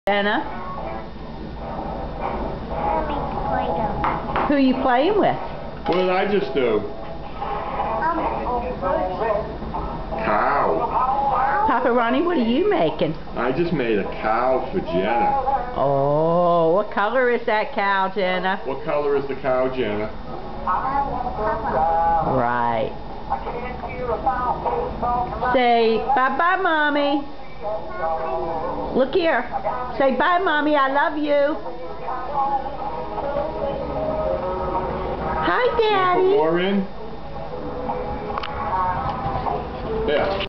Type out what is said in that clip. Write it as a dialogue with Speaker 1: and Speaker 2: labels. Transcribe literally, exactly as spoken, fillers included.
Speaker 1: Jenna? Who are you playing with?
Speaker 2: What did I just do? Cow.
Speaker 1: Papa Ronnie, what are you making?
Speaker 2: I just made a cow for Jenna.
Speaker 1: Oh, what color is that cow, Jenna?
Speaker 2: What color is the cow, Jenna?
Speaker 1: Right. Say bye-bye, Mommy. Look here. Say bye, Mommy. I love you. Hi, Daddy.
Speaker 2: Put more in? Yeah.